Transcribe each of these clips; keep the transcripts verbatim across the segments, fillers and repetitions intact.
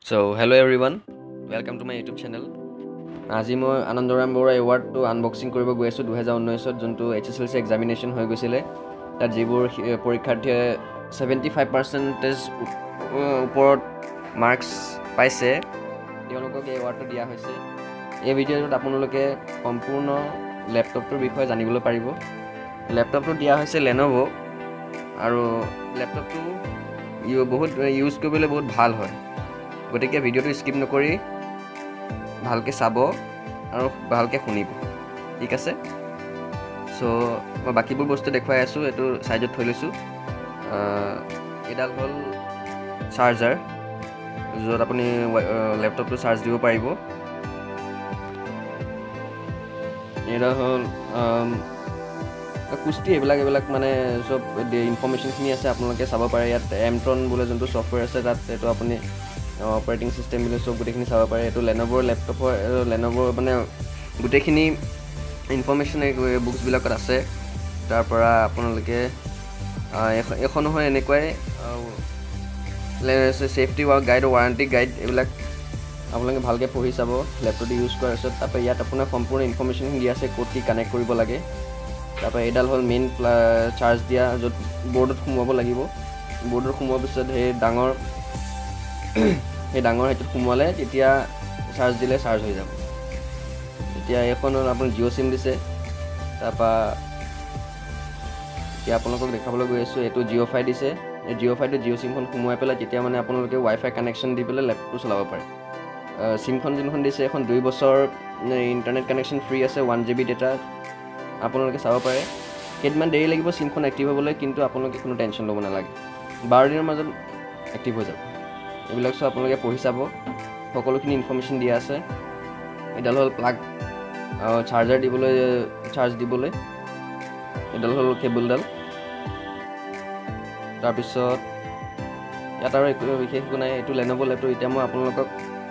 So, hello everyone, welcome to my YouTube channel. আজি মই Anandaram Barua এৱাৰ্ডটো unboxing কৰিব গৈ আছোঁ দুহেজাৰ ঊনৈছত যোনটো H S L C examination হৈ গৈছিলে তাত যিবোৰ পৰীক্ষাৰ্থীয়ে ছেভেণ্টি ফাইভ পাৰ্চেণ্টেজ ওপৰত মাৰ্কছ পাইছে তেওঁলোকক এই এৱাৰ্ডটো দিয়া হৈছে। এই ভিডিঅ'টোত আপোনালোকে সম্পূৰ্ণ লেপটপটোৰ বিষয়ে জানিবলৈ পাৰিব। লেপটপটো দিয়া হৈছে লেন'ভ' আৰু লেপটপটো বহুত ইউজ কৰিবলৈ বহুত ভাল হয়। গতিকে ভিডিঅ'টো স্কিপ নকৰি ভালকৈ চাব আৰু ভালকৈ শুনিব, ঠিক আছে। চ' মই বাকীবোৰ বস্তু দেখুৱাই আছোঁ, এইটো চাইজত থৈ লৈছোঁ। এইডাল হ'ল চাৰ্জাৰ, য'ত আপুনি লেপটপটো চাৰ্জ দিব পাৰিব। এইডাল হ'ল কুস্তি, এইবিলাক এইবিলাক মানে চব ইনফৰ্মেশ্যনখিনি আছে, আপোনালোকে চাব পাৰে। ইয়াত এমট্ৰন বোলে যোনটো ছফ্টৱেৰ আছে তাত এইটো আপুনি অপাৰেটিং চিষ্টেম বুলি চব গোটেইখিনি চাব পাৰে। এইটো লেন'ভৰ লেপটপৰ লেন'ভৰ মানে গোটেইখিনি ইনফৰ্মেশ্যন বুকছবিলাকত আছে। তাৰ পৰা আপোনালোকে এখন হয় এনেকুৱাই ছেফটি গাইড, ৱাৰেণ্টি গাইড, এইবিলাক আপোনালোকে ভালকৈ পঢ়ি চাব লেপটপটো ইউজ কৰাৰ পিছত। তাৰপৰা ইয়াত আপোনাৰ সম্পূৰ্ণ ইনফৰ্মেশ্যনখিনি দিয়া আছে, ক'ত কি কানেক্ট কৰিব লাগে। তাৰপৰা এইডাল হ'ল মেইন চাৰ্জ দিয়া, য'ত বৰ্ডত সোমোৱাব লাগিব। বৰ্ডত সোমোৱাৰ পিছত সেই ডাঙৰ সেই ডাঙৰ সেইটোত সোমোৱালে তেতিয়া চাৰ্জ দিলে চাৰ্জ হৈ যাব। এতিয়া এইখন আপুনি জিঅ' চিম দিছে। তাৰপৰা এতিয়া আপোনালোকক দেখাবলৈ গৈ আছোঁ, এইটো জিঅ' ফাই দিছে। এই জিঅ' ফাইটো জিঅ' চিমখন সোমোৱাই পেলাই তেতিয়া মানে আপোনালোকে ৱাই ফাই কানেকশ্যন দি পেলাই লেপটপটো চলাব পাৰে। চিমখন যোনখন দিছে এখন দুই বছৰ ইণ্টাৰনেট কানেকশ্যন ফ্ৰী আছে, ওৱান জি বি ডেটা আপোনালোকে চাব পাৰে। কেইদিনমান দেৰি লাগিব চিমখন এক্টিভ হ'বলৈ, কিন্তু আপোনালোকে কোনো টেনশ্যন ল'ব নালাগে, বাৰ দিনৰ মাজত এক্টিভ হৈ যাব। এইবিলাক চব আপোনালোকে পঢ়ি চাব, সকলোখিনি ইনফৰ্মেশ্যন দিয়া আছে। এডাল হ'ল প্লাগ, চাৰ্জাৰ দিবলৈ চাৰ্জ দিবলৈ। এডাল হ'ল কেবুলডাল। তাৰপিছত ইয়াত আৰু একো বিশেষ একো নাই। এইটো লেন'ভ' লেপটপ। এতিয়া মই আপোনালোকক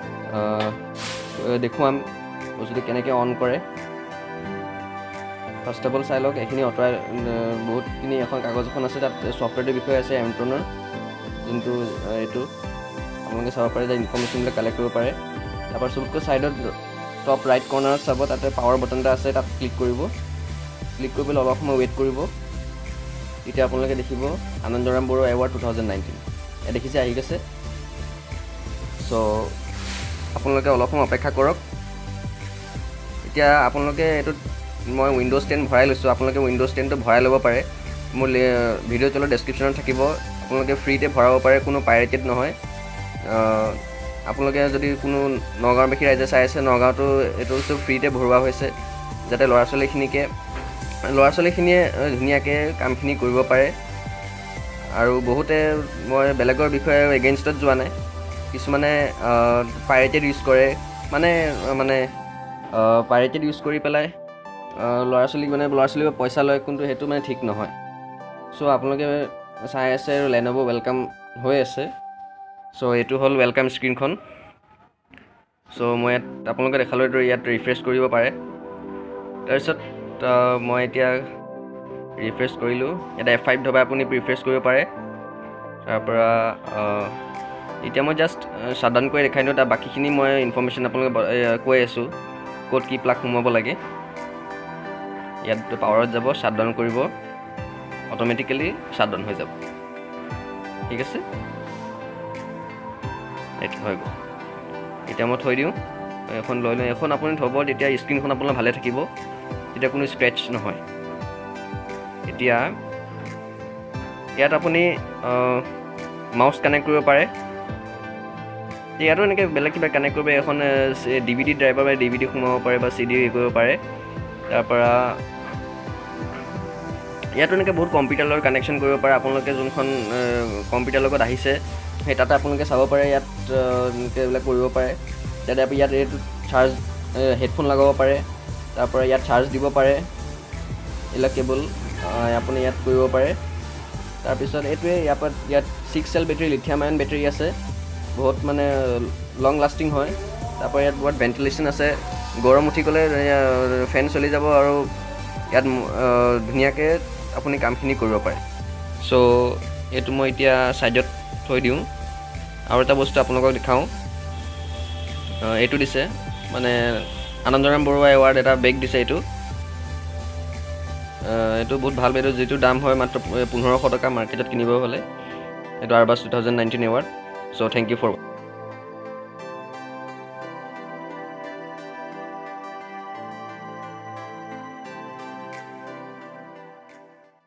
দেখুৱাম বস্তুটো কেনেকৈ অন কৰে। ফাৰ্ষ্ট অফ অল চাই লওক, এইখিনি আঁতৰাই বহুতখিনি এখন কাগজ এখন আছে, তাত ছফ্টৱেৰটোৰ বিষয়ে আছে এমট্ৰনৰ যোনটো এইটো আপোনালোকে চাব পাৰে যে ইনফৰ্মেশ্যনবিলাক কালেক্ট কৰিব পাৰে। তাৰপৰা চবতকৈ ছাইডত টপ ৰাইট কৰ্নাৰত চাব, তাতে পাৱাৰ বটন এটা আছে, তাত ক্লিক কৰিব। ক্লিক কৰি পেলাই অলপ সময় ৱেইট কৰিব। তেতিয়া আপোনালোকে দেখিব Anandaram Barua award two thousand nineteen এই দেখিছে আহি গৈছে। চ' আপোনালোকে অলপ সময় অপেক্ষা কৰক। এতিয়া আপোনালোকে এইটোত মই উইণ্ড'জ টেন ভৰাই লৈছোঁ, আপোনালোকে উইণ্ড'জ টেনটো ভৰাই ল'ব পাৰে। মোৰ ভিডিঅ'ৰ তলত ডেছক্ৰিপশ্যনত থাকিব, আপোনালোকে ফ্ৰীতে ভৰাব পাৰে, কোনো পাইৰেটেড নহয়। আপোনালোকে যদি কোনো নগাঁওবাসী ৰাইজে চাই আছে, নগাঁৱতো এইটো চব ফ্ৰীতে ভৰোৱা হৈছে, যাতে ল'ৰা ছোৱালীখিনিকে ল'ৰা ছোৱালীখিনিয়ে ধুনীয়াকৈ কামখিনি কৰিব পাৰে। আৰু বহুতে মই বেলেগৰ বিষয়ে এগেইনষ্টত যোৱা নাই, কিছুমানে পাইৰেটেড ইউজ কৰে, মানে মানে পাইৰেটেড ইউজ কৰি পেলাই ল'ৰা ছোৱালীক মানে ল'ৰা ছোৱালীৰ পইচা লয়, কিন্তু সেইটো মানে ঠিক নহয়। চ' আপোনালোকে চাই আছে আৰু লেন'ভ' ৱেলকাম হৈ আছে। চ' এইটো হ'ল ৱেলকাম স্ক্ৰীণখন। চ' মই ইয়াত আপোনালোকে দেখালোঁ, এইটো ইয়াত ৰিফ্ৰেছ কৰিব পাৰে। তাৰপিছত মই এতিয়া ৰিফ্ৰেছ কৰিলোঁ, ইয়াত এফ ফাইভ দবাই আপুনি ৰিফ্ৰেছ কৰিব পাৰে। তাৰপৰা এতিয়া মই জাষ্ট শ্বাটডাউন কৰি দেখাই দিওঁ, তাৰ বাকীখিনি মই ইনফৰ্মেশ্যন আপোনালোকে কৈ আছোঁ, ক'ত কি প্লাগ সোমাব লাগে। ইয়াত পাৱাৰত যাব, শ্বাটডাউন কৰিব, অট'মেটিকেলি শ্বাটডাউন হৈ যাব, ঠিক আছে। এইটো হৈ গ'ল। এতিয়া মই থৈ দিওঁ, এখন লৈ লওঁ। এখন আপুনি থ'ব, তেতিয়া স্ক্ৰীণখন আপোনাৰ ভালে থাকিব, তেতিয়া কোনো স্ক্ৰেচ নহয়। এতিয়া ইয়াত আপুনি মাউচ কানেক্ট কৰিব পাৰে। ইয়াতো এনেকৈ বেলেগ কিবা কানেক্ট কৰিব, এখন ডি ভি ডি ড্ৰাইভাৰ বা ডি ভি ডি সোমাব পাৰে বা চি ডি কৰিব পাৰে। তাৰপৰা ইয়াতো এনেকৈ বহুত কম্পিউটাৰৰ লগত কানেকশ্যন কৰিব পাৰে। আপোনালোকে যোনখন কম্পিউটাৰৰ লগত আহিছে সেই তাতে আপোনালোকে চাব পাৰে, ইয়াত এনেকৈ এইবিলাক কৰিব পাৰে। তাতে আপুনি ইয়াত এইটো চাৰ্জ হেডফোন লগাব পাৰে, তাৰপৰা ইয়াত চাৰ্জ দিব পাৰে, এইবিলাক কেবল আপুনি ইয়াত কৰিব পাৰে। তাৰপিছত এইটোৱে ইয়াৰ পৰা ইয়াত six cell battery, lithium ion battery আছে, বহুত মানে লং লাষ্টিং হয়। তাৰপৰা ইয়াত বহুত ভেণ্টিলেশ্যন আছে, গৰম উঠি গ'লে ফেন চলি যাব আৰু ইয়াত ধুনীয়াকৈ আপুনি কামখিনি কৰিব পাৰে। চ' এইটো মই এতিয়া ছাইডত থৈ দিওঁ। আৰু এটা বস্তু আপোনালোকক দেখাওঁ, এইটো দিছে মানে আনন্দৰাম বৰুৱা এৱাৰ্ড এটা বেগ দিছে এইটো এইটো বহুত ভাল বেগ যিটো দাম হয় মাত্ৰ পোন্ধৰশ টকা মাৰ্কেটত কিনিব হ'লে এইটো আৰবাছ two thousand nineteen award show' thank you for